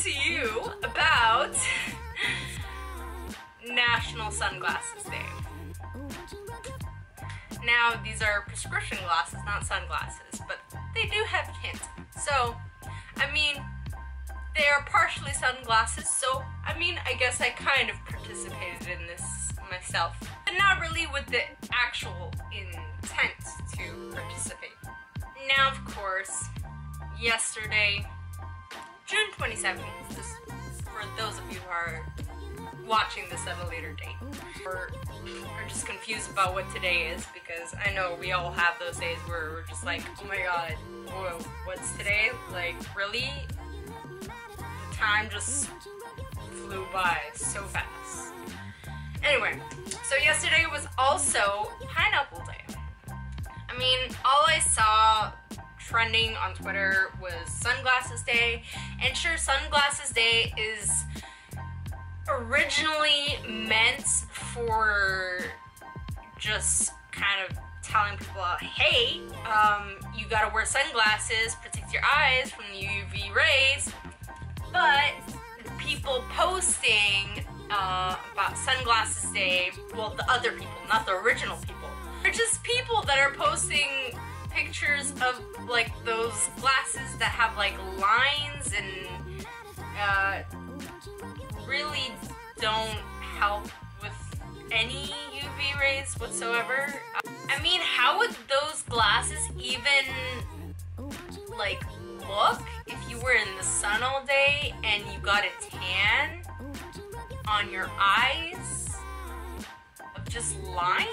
to you about National Sunglasses Day. Now, these are prescription glasses, not sunglasses, but they do have tint. So, I mean, they are partially sunglasses, so, I mean, I guess I kind of participated in this myself, but not really with the actual intent to participate. Now, of course, yesterday, June 27th, this, for those of you who are watching this at a later date, or are just confused about what today is, because I know we all have those days where we're just like, oh my god, whoa, what's today? Like, really? The time just flew by so fast. Anyway, so yesterday was also Pineapple Day. I mean, all I saw trending on Twitter was Sunglasses Day, and sure, Sunglasses Day is originally meant for just kind of telling people, hey, you gotta wear sunglasses, protect your eyes from the UV rays, but people posting about Sunglasses Day, well, the other people, not the original people, they're just people that are posting pictures of like those glasses that have like lines and really don't help with any UV rays whatsoever. I mean, how would those glasses even like look if you were in the sun all day and you got a tan on your eyes of just lines?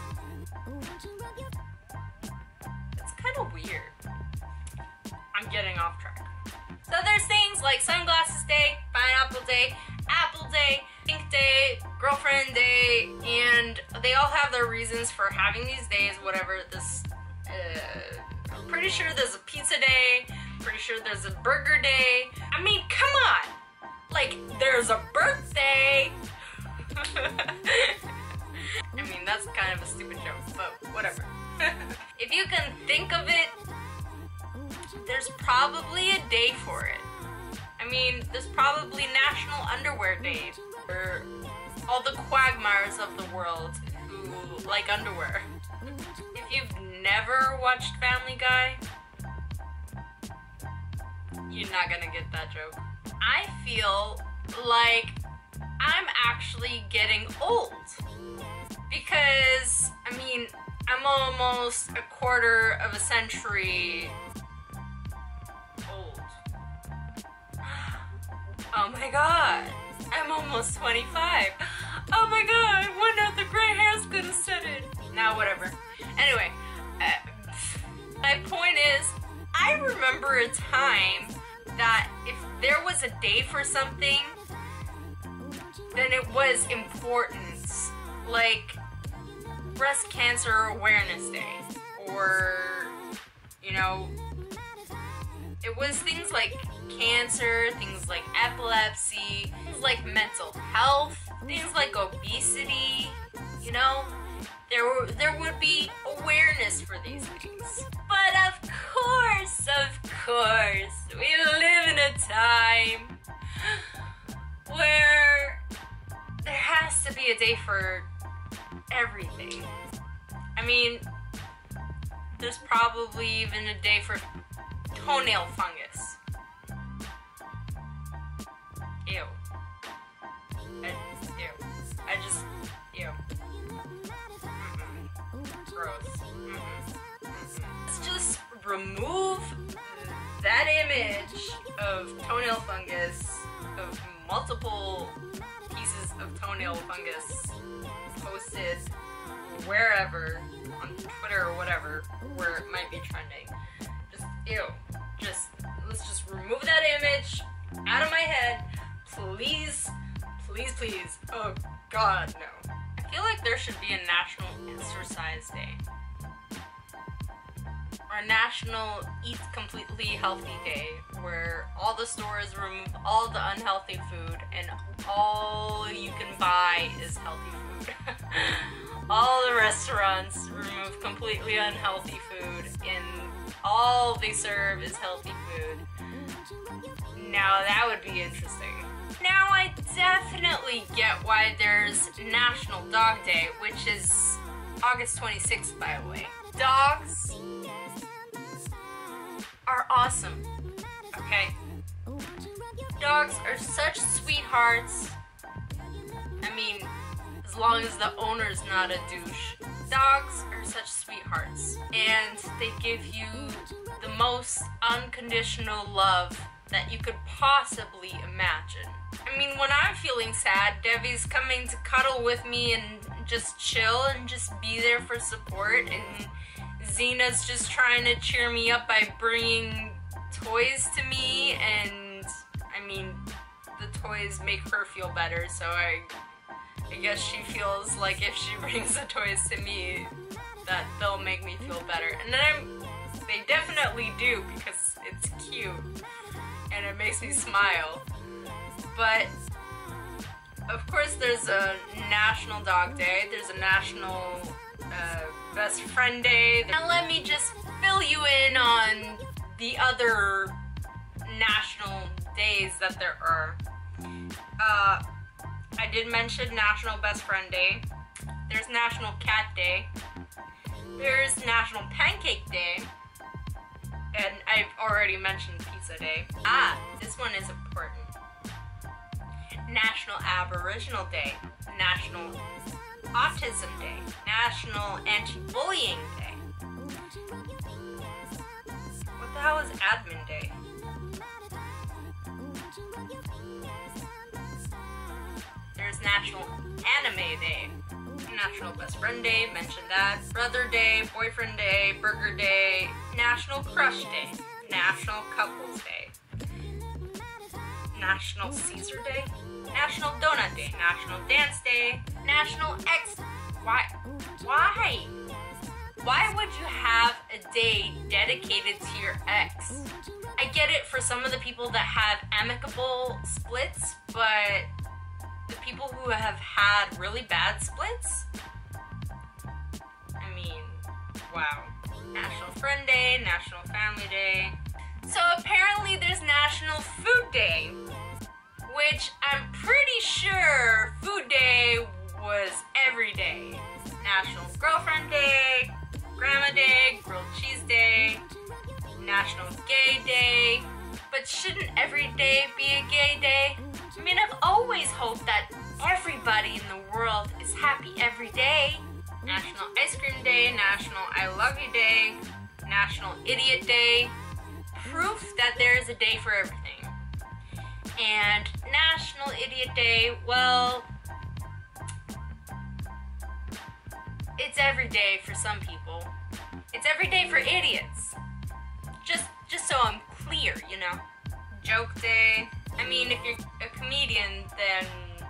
It's kind of weird. I'm getting off track. So there's things like Sunglasses Day, Pineapple Day, Apple Day, Pink Day, Girlfriend Day, and they all have their reasons for having these days, whatever. This, I'm pretty sure there's a pizza day, pretty sure there's a burger day. I mean, come on! Like, there's a birthday! I mean, that's kind of a stupid joke, but whatever. If you can think of it, there's probably a day for it. I mean, there's probably National Underwear Day for all the quagmires of the world who like underwear. If you've never watched Family Guy, you're not gonna get that joke. I feel like I'm actually getting old because, I mean, I'm almost a quarter of a century old. Oh my god, I'm almost 25. Oh my god, I wonder if the gray hair's gonna set in. Now, whatever. Anyway, my point is, I remember a time that if there was a day for something, then it was important. Like Breast Cancer Awareness Day, or, you know, it was things like cancer, things like epilepsy, things like mental health, things like obesity, you know, there would be awareness for these things. But of course, we live in a time where there has to be a day for everything. I mean, there's probably even a day for toenail fungus. Ew. Ew. Gross. Let's just remove that image of toenail fungus, of multiple pieces of toenail fungus posted wherever, on Twitter or whatever, where it might be trending. Just, ew. Let's just remove that image out of my head. Please. Oh god, no. I feel like there should be a National Exercise Day. Or a National Eat Completely Healthy Day, where all the stores remove all the unhealthy food and all you can buy is healthy food. All the restaurants remove completely unhealthy food and all they serve is healthy food. Now that would be interesting. Now I definitely get why there's National Dog Day, which is August 26th, by the way. Dogs are awesome, okay? Dogs are such sweethearts. I mean, as long as the owner's not a douche. Dogs are such sweethearts, and they give you the most unconditional love that you could possibly imagine. I mean, when I'm feeling sad, Debbie's coming to cuddle with me and just chill and just be there for support, and Zena's just trying to cheer me up by bringing toys to me, and I mean, the toys make her feel better, so I guess she feels like if she brings the toys to me, that they'll make me feel better. And then they definitely do, because it's cute and it makes me smile. But of course there's a National Dog Day, there's a National Best Friend Day. Now let me just fill you in on the other national days that there are. I did mention National Best Friend Day. There's National Cat Day. There's National Pancake Day. And I've already mentioned Pizza Day. This one is important. National Aboriginal Day. National Autism Day. National Anti-Bullying Day. What the hell is Admin Day? There's National Anime Day. National Best Friend Day, mentioned that. Brother Day, Boyfriend Day, Burger Day. National Crush Day. National Couples Day. National Caesar Day. National Donut Day. National Dance Day. National X... Why? Why would you have a day dedicated to your ex? I get it for some of the people that have amicable splits, but the people who have had really bad splits? I mean, wow. National Friend Day, National Family Day. So apparently there's National Food Day, which I'm pretty sure Food Day was every day. National Girlfriend Day, Grandma Day, Grilled Cheese Day, National Gay Day. But shouldn't every day be a gay day? I mean, I've always hoped that everybody in the world is happy every day. National Ice Cream Day, National I Love You Day, National Idiot Day. Proof that there is a day for everything. And National Idiot Day, well, it's every day for some people. It's every day for idiots. Just so I'm clear, you know. Joke Day. I mean, if you're a comedian, then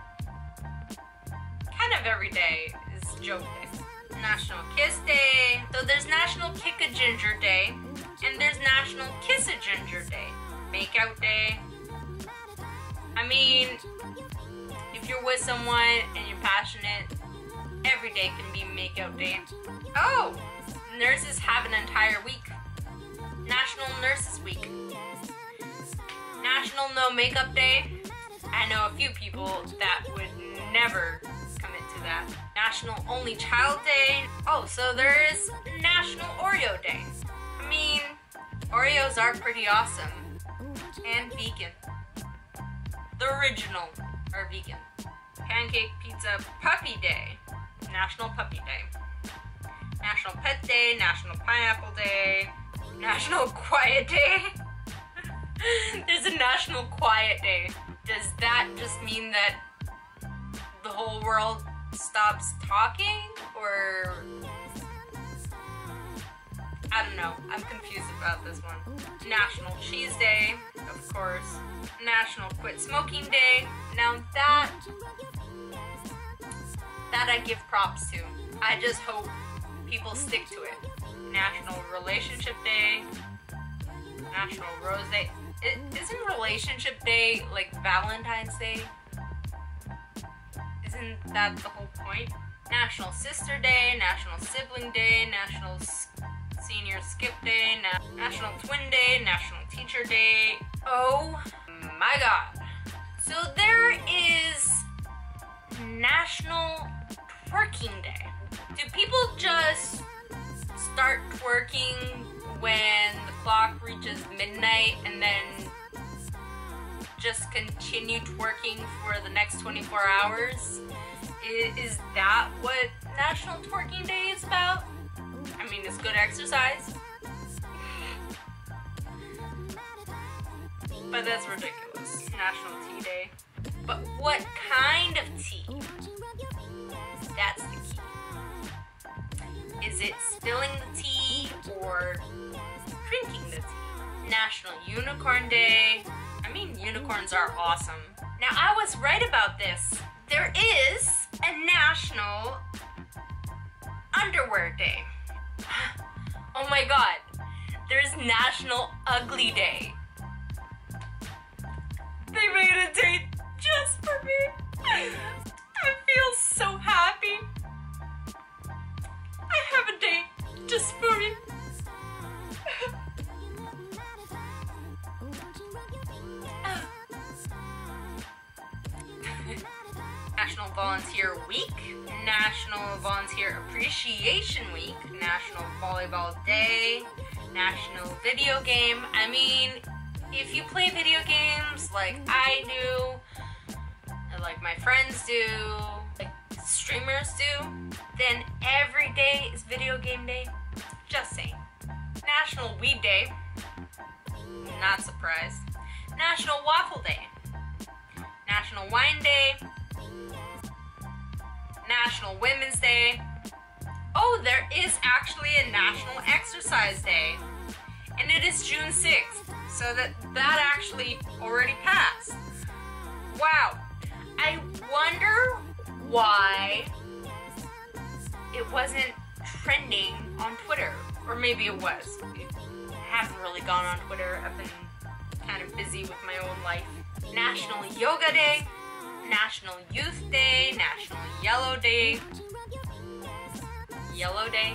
kind of every day is Joke Day. National Kiss Day. So there's National Kick a Ginger Day, and there's National Kiss a Ginger Day. Makeout Day. I mean, if you're with someone and you're passionate, every day can be Makeout Day. Oh, nurses have an entire week. National Nurses Week. National No Makeup Day. I know a few people that would never commit to that. National Only Child Day. Oh, so there is National Oreo Day. I mean, Oreos are pretty awesome. And vegan. The original are vegan. Pancake Pizza Puppy Day. National Puppy Day. National Pet Day. National Pineapple Day. National Quiet Day. There's a National Quiet Day. Does that just mean that the whole world stops talking? Or... I don't know. I'm confused about this one. National Cheese Day, of course. National Quit Smoking Day. Now that I give props to. I just hope people stick to it. National Relationship Day. National Rose Day. Isn't Relationship Day like Valentine's Day? Isn't that the whole point? National Sister Day, National Sibling Day, National Senior Skip Day, National Twin Day, National Teacher Day. Oh my god. So there is National Twerking Day. Do people just start twerking when the clock reaches midnight and then just continue twerking for the next 24 hours? Is that what National Twerking Day is about? I mean, it's good exercise. But that's ridiculous. National Tea Day. But what kind of tea? That's the key. Is it spilling the tea or drinking the tea? National Unicorn Day. I mean, unicorns are awesome. Now, I was right about this. There is a National Underwear Day. Oh my god. There's National Ugly Day. They made a date just for me. I feel so happy. I have a date just for me. National Volunteer Week, National Volunteer Appreciation Week, National Volleyball Day, National Video Game. I mean, if you play video games like I do, or like my friends do, like streamers do, then every day is video game day. Just saying. National Weed Day. Not surprised. National Waffle Day. National Wine Day. National Women's Day. Oh, there is actually a National Exercise Day. And it is June 6th. So that actually already passed. Wow. I wonder why it wasn't trending on Twitter. Or maybe it was. I haven't really gone on Twitter. I've been kind of busy with my own life. National Yoga Day. National Youth Day. National Yellow Day. Yellow Day.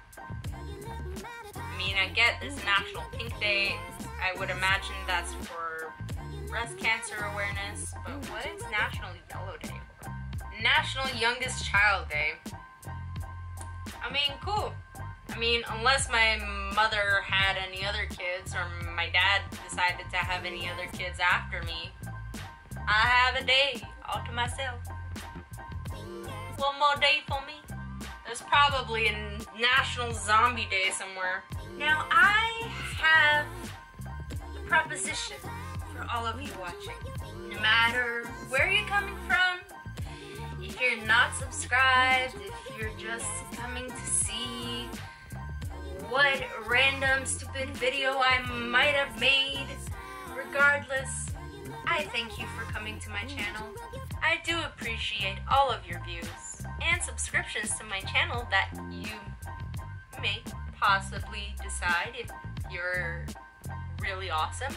I mean, I get this National Pink Day. I would imagine that's for breast cancer awareness, but what is National Yellow Day for? National Youngest Child Day. I mean, cool. I mean, unless my mother had any other kids, or my dad decided to have any other kids after me, I have a day all to myself. One more day for me. There's probably a National Zombie Day somewhere. Now, I have a proposition for all of you watching. No matter where you're coming from, if you're not subscribed, if you're just coming to see what random stupid video I might have made, regardless, I thank you for coming to my channel. I do appreciate all of your views and subscriptions to my channel that you may possibly decide if you're really awesome.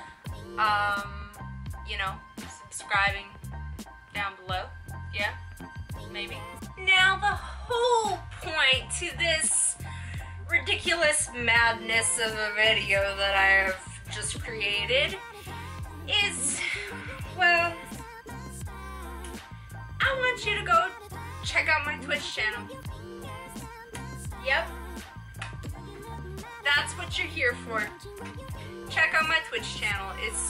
You know, subscribing down below. Yeah, maybe. Now the whole point to this ridiculous madness of a video that I have just created is, well, I want you to go check out my Twitch channel. Yep. That's what you're here for. Check out my Twitch channel. It's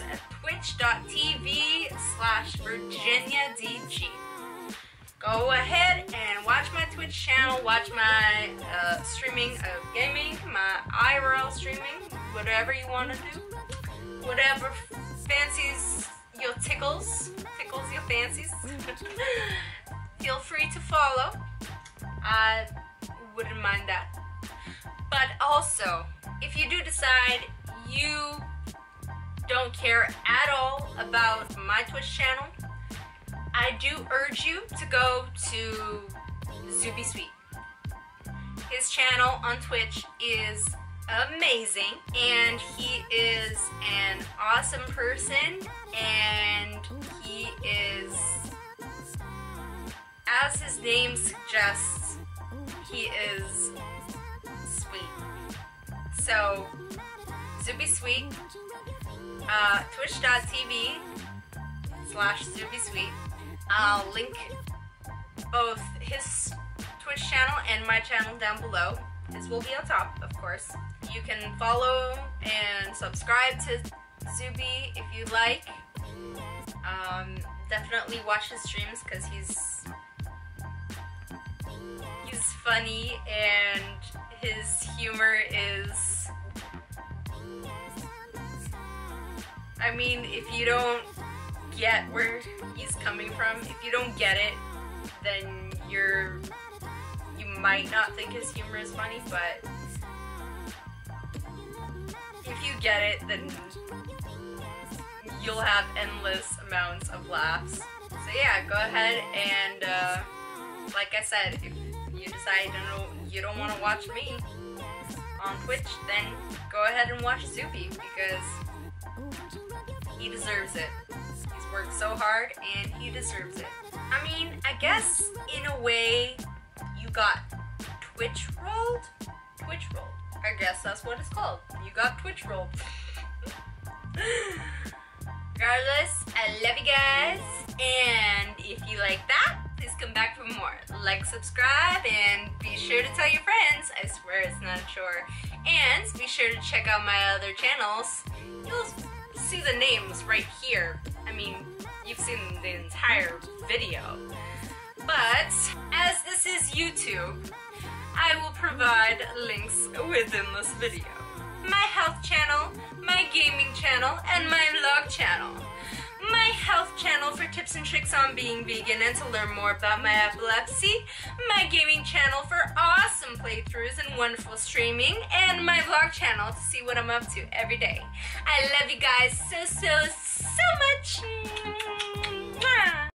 twitch.tv/VirginiaDG. Go ahead and watch my Twitch channel, watch my streaming of gaming, my IRL streaming, whatever you want to do. Whatever fancies your tickles your fancies. Feel free to follow. I wouldn't mind that. But also, if you do decide you don't care at all about my Twitch channel, I do urge you to go to Zubey Sweet. His channel on Twitch is amazing, and he is an awesome person, and he is, as his name suggests, he is sweet. So, Zubey Sweet, twitch.tv/ZubeySweet. I'll link both his Twitch channel and my channel down below. His will be on top, of course. You can follow and subscribe to Zubey if you like. Definitely watch his streams because he's funny and his humor is, I mean, if you don't get where he's coming from, if you don't get it, then you might not think his humor is funny, but if you get it, then you'll have endless amounts of laughs. So yeah, go ahead and like I said, if you decide you don't want to watch me on Twitch, then go ahead and watch Zubey because he deserves it. He's worked so hard and he deserves it. I mean, I guess in a way you got Twitch rolled? Twitch rolled. I guess that's what it's called. You got Twitch rolled. Regardless, I love you guys, and if you like that, please come back for more. Like, subscribe, and be sure to tell your friends. I swear it's not a chore. And be sure to check out my other channels. You'll see the names right here. I mean, you've seen the entire video. But, as this is YouTube, I will provide links within this video. My health channel, my gaming channel, and my vlog channel. My health channel for tips and tricks on being vegan and to learn more about my epilepsy. My gaming channel for awesome playthroughs and wonderful streaming. And my vlog channel to see what I'm up to every day. I love you guys so, so, so much.